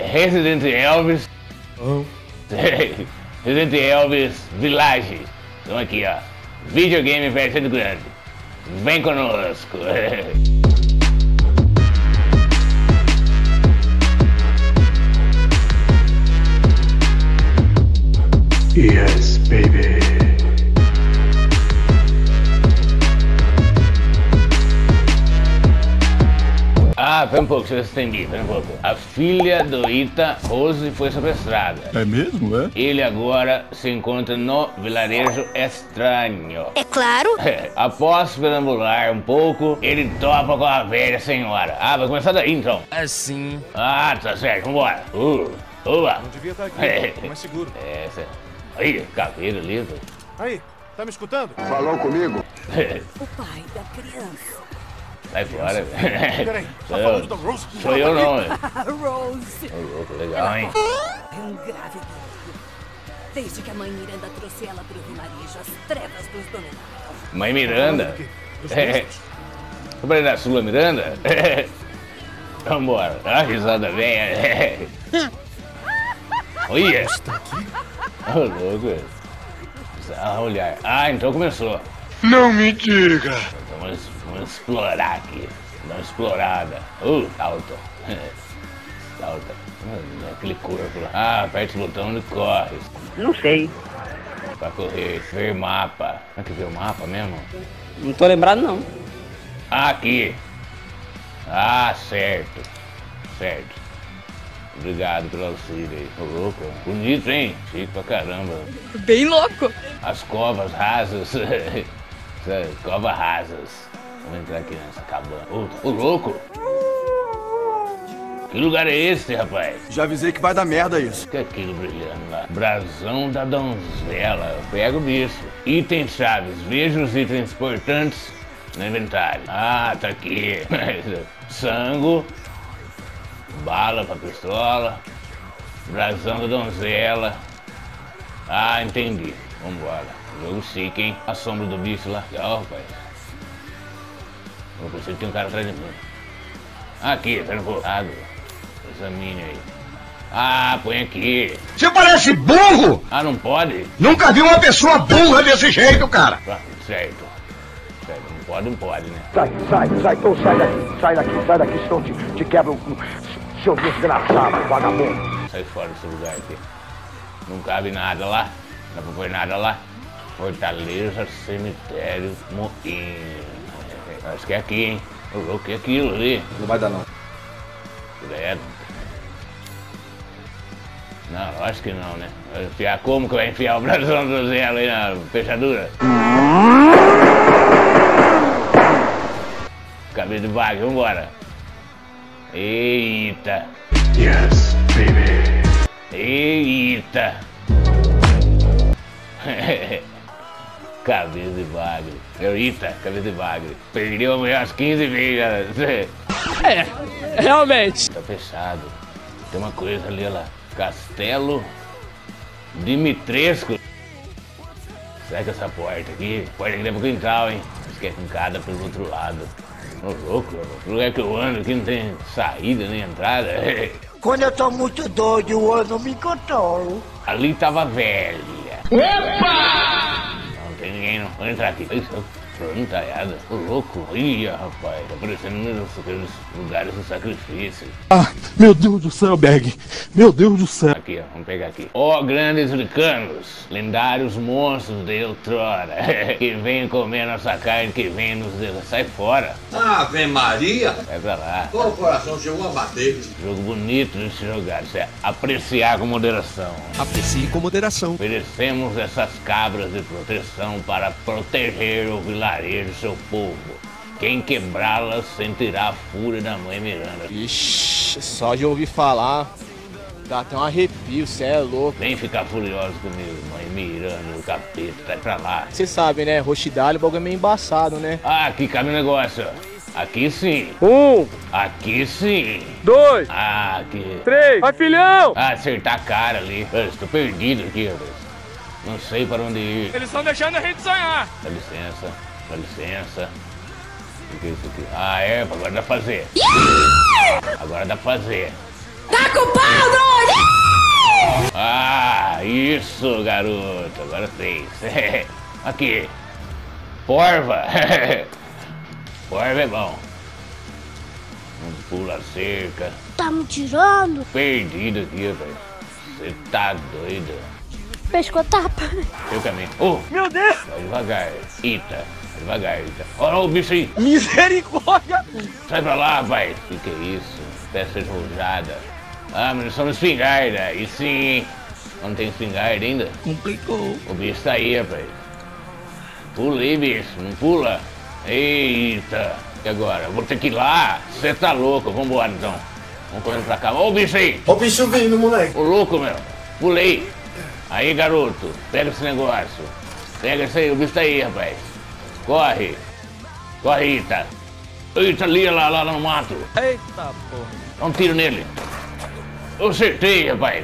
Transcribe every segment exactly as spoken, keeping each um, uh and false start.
Resident Elvis. Oh. Resident Elvis Village. Então aqui, ó. Videogame versão grande. Vem conosco. Yes, baby. Ah, pera um pouco, deixa eu estender, pera um pouco. A filha do Ita, Rose, foi sequestrada. É mesmo, é? Ele agora se encontra no vilarejo estranho. É claro. Após perambular um pouco, ele topa com a velha senhora. Ah, vai começar daí então. É sim. Ah, tá certo, vambora. Uh, oba. Não devia estar aqui, é mais seguro. É, certo. Aí, caveira lindo. Aí, tá me escutando? Falou comigo? O pai da criança. Sai fora, Peraí, tá velho. falando da Rose? Sou eu não, velho. Rose. Ô, louco, legal, hein? É um grave perigo. Desde que a mãe Miranda trouxe ela pro vilarejo, as trevas dos dominaram. Mãe Miranda? Dos É. monstros? Sobre da sua Miranda? Vambora. Ah, risada velha. Olha. Ô, louco, velho. Ah, olhar. Ah, então começou. Não me diga. Então vamos, vamos explorar aqui. Dar uma explorada. Uh, salta. Salta. Ah, aquele corpo lá. Ah, aperte o botão e corre. Não sei. Pra correr. Ver mapa. Como é que vê o mapa mesmo? Não tô lembrado, não. Ah, aqui. Ah, certo. Certo. Obrigado pelo auxílio aí. Ô, louco. Bonito, hein? Chique pra caramba. Bem louco. As covas rasas. Covas rasas. Vamos entrar aqui nessa cabana. Ô, ô, louco. Que lugar é esse, rapaz? Já avisei que vai dar merda isso. O que é aquilo brilhando lá? Brasão da donzela. Pega o bicho. Itens chaves. Veja os itens importantes no inventário. Ah, tá aqui. Sango. Bala pra pistola. Brasão da donzela. Ah, entendi. Vambora. Jogo chique, hein? A sombra do bicho lá. Legal, rapaz. Eu pensei que tinha um cara atrás de mim. Aqui, tá no colado. Examine aí. Ah, põe aqui. Você parece burro! Ah, não pode? Nunca vi uma pessoa burra desse jeito, cara! Ah, certo. Certo, não pode, não pode, né? Sai, sai, sai, então sai daqui, sai daqui, sai daqui, senão te, te quebra o seu desgraçado, vagabundo. Sai fora desse lugar aqui. Não cabe nada lá. Não dá pra pôr nada lá. Fortaleza, cemitério, moinho. Acho que é aqui, hein? O louco é aquilo ali. Não vai dar, não. Credo. Não, acho que não, né? Vai enfiar como que vai enfiar o brasão do Zelo aí na fechadura? Cabeça de vaga, vambora. Eita. Yes, baby. Eita. Cabeça de bagre. Eita, cabeça de bagre. Perdeu a mulher às quinze vezes, cara. É, realmente. Tá fechado. Tem uma coisa ali, olha lá. Castelo Dimitrescu. Será que essa porta aqui? Porta aqui dentro pro quintal, hein? Acho que é fincada pelo outro lado. Ô, louco, o lugar que eu ando aqui não tem saída nem entrada. Quando eu tô muito doido, eu não me controlo. Ali tava velha. Opa! Não tem ninguém não. Vamos entrar aqui. Isso, frontalhada. Ô, louco. Ih, rapaz. Tá parecendo nos lugares do sacrifício. Ah, meu Deus do céu, Berg. Meu Deus do céu. Aqui, ó. Vamos pegar aqui. Ó, grandes licanos. Lendários monstros de outrora. Que vêm comer nossa carne, que vêm nos... Sai fora. Ave Maria! Vai pra lá. O coração chegou a bater. Jogo bonito de se jogar. Isso é apreciar com moderação. Aprecie com moderação. Oferecemos essas cabras de proteção para proteger o vilarejo, seu povo. Quem quebrá-las sentirá a fúria da mãe Miranda. Ixi, só de ouvir falar, dá até um arrepio, cê é louco. Vem ficar furioso comigo, mãe Miranda, o capeta, sai pra lá. Cê sabe, né, roxidalho, o bagulho é meio embaçado, né? Ah, aqui cabe o negócio, ó. Aqui sim. Um, Aqui sim. dois, Ah, aqui. três, vai filhão! Ah, acertar a cara ali. Eu estou perdido aqui, rapaz. Não sei para onde ir. Eles estão deixando a gente sonhar. Dá licença, dá licença. O que é isso aqui? Ah, é, agora dá pra fazer. Agora dá pra fazer. Tá culpado! Isso, garoto, agora fez. Aqui. Porva. Porva é bom. Não pula a cerca. Tá me tirando? Perdido aqui, velho. Você tá doido. Pescotapa. Seu caminho. Oh, Meu Deus! vai devagar. Ita. Vai devagar, Ita. Olha o bicho aí. Misericórdia! Sai pra lá, pai. O que, que é isso? Peça esrojada. Ah, munição de espingarda. E sim. Não tem espingarda ainda? Complicou. O bicho tá aí, rapaz. Pula aí, bicho. Não pula. Eita. E agora? Vou ter que ir lá. Você tá louco. Vambora, então. Vamos correndo pra cá. Ó o bicho aí. Ó o bicho vindo, moleque. Ô, louco, meu. Pulei. Aí, garoto. Pega esse negócio. Pega isso aí. O bicho tá aí, rapaz. Corre. Corre, Ita. Eita, ali, lá, lá, lá no mato. Eita, porra. Dá um tiro nele. Eu acertei, rapaz.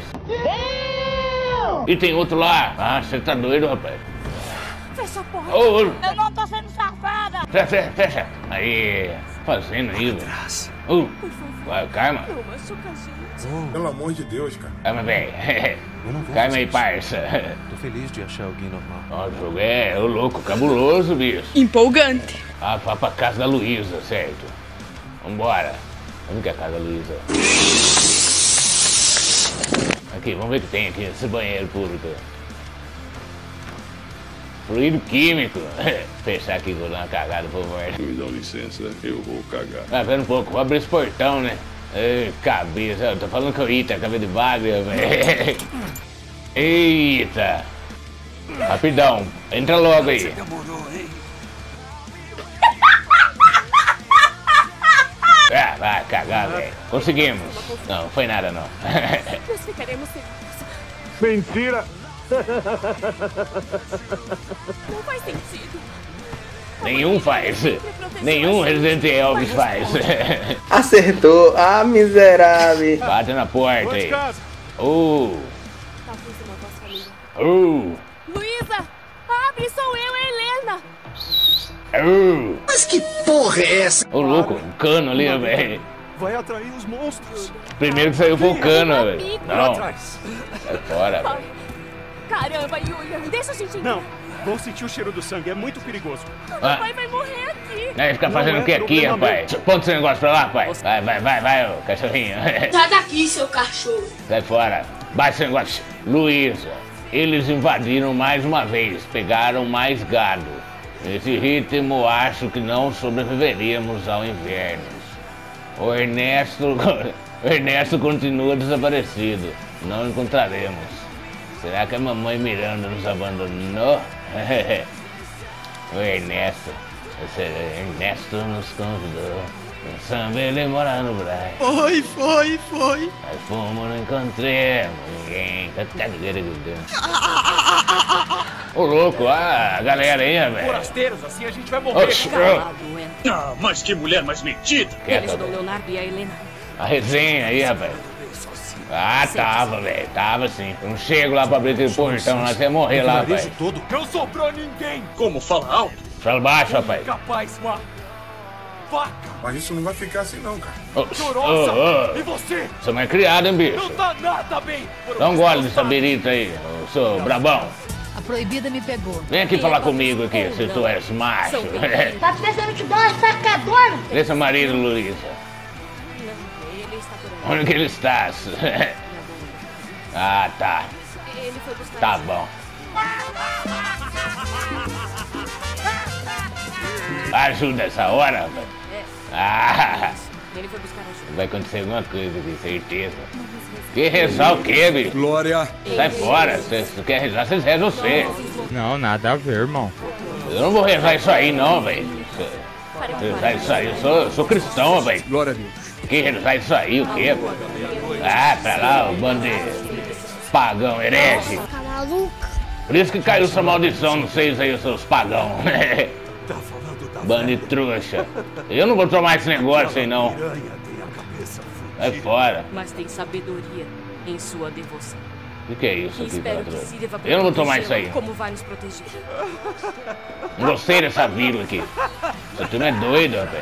E tem outro lá. Ah, você tá doido, rapaz. Fecha a porta. Ô, ô. Eu não tô sendo safada. Fecha, fecha. Aí, fazendo aí, velho. Uh, vai, calma. Não machuca a gente. Pelo amor de Deus, cara. Calma, velho. Calma aí, parça. Tô feliz de achar alguém normal. Ó, o jogo é ô, louco, cabuloso, bicho. Empolgante. Ah, vá pra casa da Luísa, certo? Vambora. Onde que é a casa da Luísa? Aqui, vamos ver o que tem aqui nesse banheiro público. Fluido químico. Fechar aqui, vou dar uma cagada, por favor. Me dá licença, eu vou cagar. Ah, pera um pouco, vou abrir esse portão, né? Ei, cabeça, eu tô falando que eu Ita, cabelo de bagre, velho. Eita. Rapidão, entra logo aí. Ah, vai cagar, velho. Conseguimos. Não, não foi nada, não. Nós ficaremos seguros. Mentira! Não faz sentido. Nenhum faz. Nenhum Resident Evil faz. Acertou. Ah, miserável. Bate na porta aí. Uh. Talvez uma voz família. Uh. Luísa! Abre, sou eu, Helena! Uh. Mas que porra é essa? Ô, louco, um cano ali, velho. Vai atrair os monstros. Primeiro que saiu foi o cano, velho. Não. Sai fora, velho. Caramba, Yulia, deixa a gente entrar. Não, vou sentir o cheiro do sangue, é muito perigoso. Ah. Papai vai morrer aqui. Aí fica fazendo Não é o que aqui, problema rapaz? Põe esse negócio pra lá, pai. Vai, vai, vai, vai, ô cachorrinho. Sai daqui, seu cachorro. Sai fora. Baixa esse negócio. Luísa, eles invadiram mais uma vez. Pegaram mais gado. Nesse ritmo, acho que não sobreviveríamos ao inverno. O Ernesto... O Ernesto continua desaparecido. Não encontraremos. Será que a mamãe Miranda nos abandonou? O Ernesto... Esse Ernesto nos convidou. Um samba, ele mora no Brás. Foi, foi, foi. Nós fomos, não encontremos ninguém. Ô, louco, a galera aí, velho. Forasteiros, assim a gente vai morrer. Oxi, Ah, mas que mulher mais metida. Eles dão Leonardo e a Helena. A resenha aí, rapaz. Ah, tava, velho. Tava sim. Eu não chego lá pra abrir aquele portão lá, você ia morrer lá, rapaz. Todo. Não sobrou ninguém. Como fala alto? Fala baixo, rapaz. Capaz, uma faca. Mas isso não vai ficar assim não, cara. Ô, Chorosa. ô, ô. E você? Você é mais criado, hein, bicho? Não tá nada bem. Dá um gole dessa birita aí, ô, seu brabão. A proibida me pegou. Vem aqui falar comigo aqui, se tu és macho. Tá precisando te dar uma facadona? Cadê seu marido, Luísa? Ele está por aí. Onde que ele está? Ah, tá. Ele foi buscar. Tá bom. Ajuda essa hora, rapaz. Ah, Ele foi buscar ajuda. vai acontecer alguma coisa aqui, certeza. Que rezar o quê, bicho? Glória. Sai fora, se você quer rezar, vocês rezam você. Não, nada a ver, irmão. Eu não vou rezar isso aí, não, velho. Rezar isso aí, eu sou, eu sou cristão, velho. Glória a Deus. Que rezar isso aí, o quê, pô? Ah, pra lá, o bando de pagão, herege. Tá maluca? Por isso que caiu essa maldição, não sei aí, os seus pagão. Bando de trouxa. Eu não vou tomar esse negócio aí, não. Vai fora. Mas tem sabedoria em sua devoção. O que é isso E aqui, espero que patrão? sirva pra Eu não vou tomar isso protegê-la aí. Como vai nos proteger? Não gostei dessa vírgula aqui. Essa turma é doida, rapaz.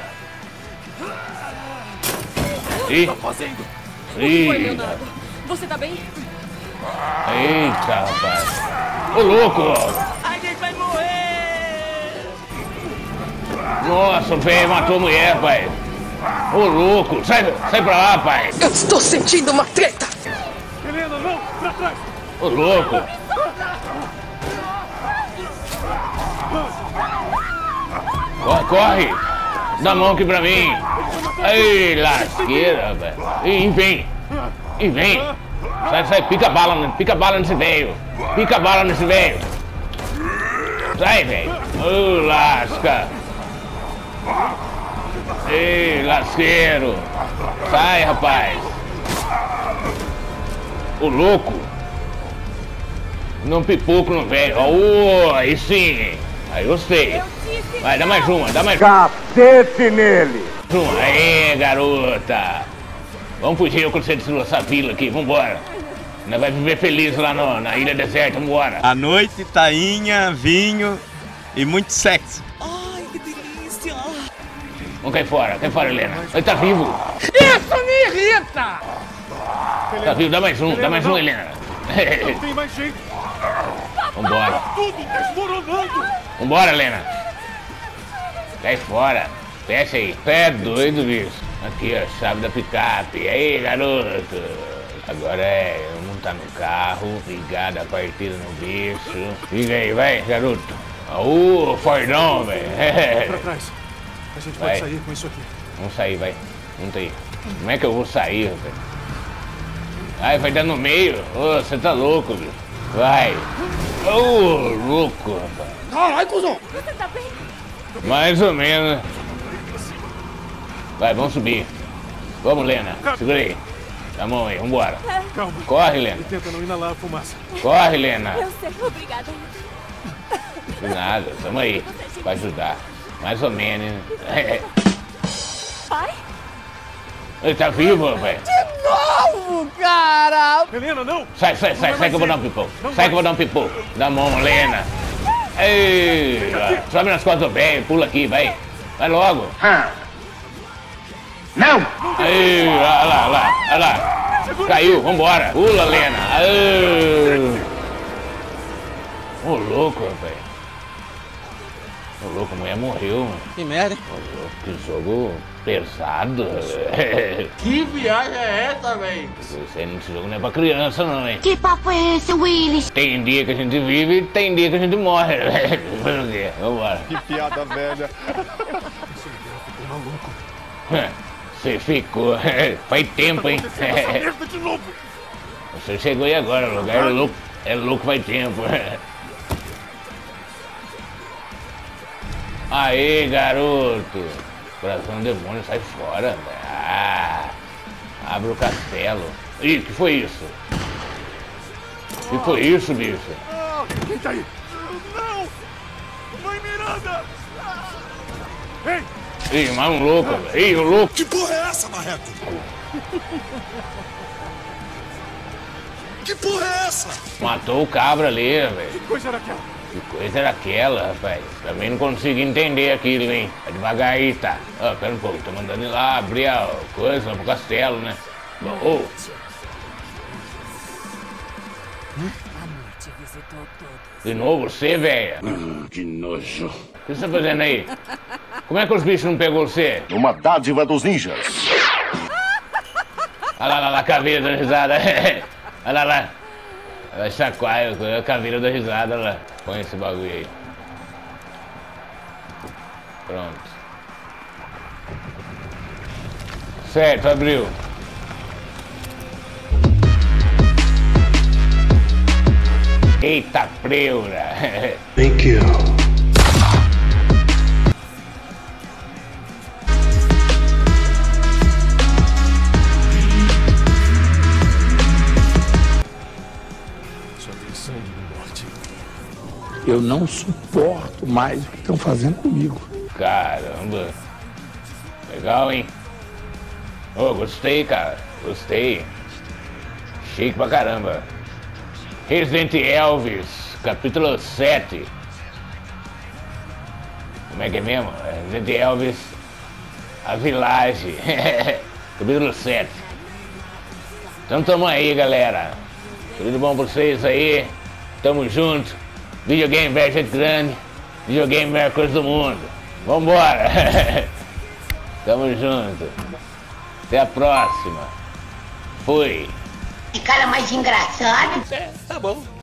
Ih. O que foi, Ih. Leonardo? Você tá bem? Eita, rapaz. Ô, louco! A gente vai morrer! Nossa, o velho matou a mulher, pai. Ô, louco! Sai, sai pra lá, pai. Eu estou sentindo uma treta! Helena, não! Pra trás! Ô, louco! Corre, corre! Dá a mão aqui pra mim! Aí, lasqueira, velho! E vem! E vem! Sai, sai, pica bala, pica bala nesse velho! Pica bala nesse velho! Sai, velho! Ô, lasca! Ei, lasqueiro! Sai, rapaz! Ô, louco! Não pipoco no velho! Ô, aí sim! Aí gostei! Vai, dá mais uma, dá mais uma! Cacete nele! Uma. Aê, garota! Vamos fugir com você dessa vila aqui, vambora! Nós vai viver feliz lá no, na ilha deserta, vambora! À noite, tainha, vinho e muito sexo. Ai, que delícia! Vamos cair fora, cai fora, Helena! Ele tá vivo! Isso me irrita! Tá vivo, dá mais um, dá mais um, Helena! Não tem mais jeito! Vambora! Tudo desmoronando! Vambora, Helena! Cai fora! Fecha aí! É doido, bicho! Aqui, ó, chave da picape! E aí, garoto! Agora é montar no carro, ligar a partida no bicho. Liga aí, vai, garoto! Ô, Fordão, velho! Pra trás! A gente Vai. pode sair com isso aqui. Vamos sair, vai! Monta aí! Como é que eu vou sair, velho? Ai, vai dar no meio! Ô, você tá louco, bicho! Vai! Ô, louco, rapaz! Caralho, cuzão! Você tá bem? Mais ou menos. Vai, vamos subir. Vamos, Lena. Segura aí. Dá a mão aí, vambora. Calma. Corre, Lena. E tenta não inalar a fumaça. Corre, Lena. Eu sei, obrigada. De nada, tamo aí. Pra ajudar. Mais ou menos. Pai? Ele tá vivo, velho. De novo, cara! Helena, não! Sai, sai, sai, sai que eu vou dar um pipoco. Sai que eu vou dar um pipoco. Dá a mão, Lena. Ei, sobe nas costas do velho, pula aqui, vai. Vai logo. Não! Ei, olha lá, olha lá, olha lá. Caiu, vambora. Pula, Lena. Ô, louco, rapaz. Ô, louco, a mulher morreu, mano. Que merda, hein? Ô, louco, que jogo pesado. Que viagem é essa, velho? Isso aí, esse jogo não é pra criança, não, hein? Que papo é esse, Willis? Tem dia que a gente vive e tem dia que a gente morre, velho. Vambora. Que piada velha. Você ficou. Faz tempo, hein? De novo. Você chegou aí agora, o lugar é louco. É louco faz tempo. Aê, garoto. Coração do demônio, sai fora. Ah, abre o castelo. Ih, que foi isso? Que foi isso, bicho? Quem tá aí? Não! Mãe Miranda! Ei! Ih, mais um louco, velho. Ih, o louco. Que porra é essa, Marreco? Que porra é essa? Matou o cabra ali, velho. Que coisa era aquela? Que coisa era aquela, rapaz? Também não consigo entender aquilo, hein? Tá devagar aí, tá? Ó, pera um pouco, tô mandando ir lá abrir a coisa lá pro castelo, né? Ô, A noite visitou todos. de novo você, velha? Hum, que nojo. O que você tá fazendo aí? Como é que os bichos não pegou você? Uma dádiva dos ninjas. Olha lá, lá, lá, a caveira da risada. Olha lá, lá. Vai chacoalha, a caveira da risada lá. Põe esse bagulho aí. Pronto. Certo, abriu. Eita preura. Thank you. Eu não suporto mais o que estão fazendo comigo. Caramba. Legal, hein? Oh, gostei, cara. Gostei. Chique pra caramba. Resident Elvis, capítulo sete. Como é que é mesmo? Resident Elvis, a Village. Capítulo sete. Então tamo aí, galera. Tudo de bom pra vocês aí. Tamo junto. Videogame é gente grande. Videogame é a coisa do mundo. Vambora. Tamo junto. Até a próxima. Fui. Que cara mais engraçado. É, tá bom.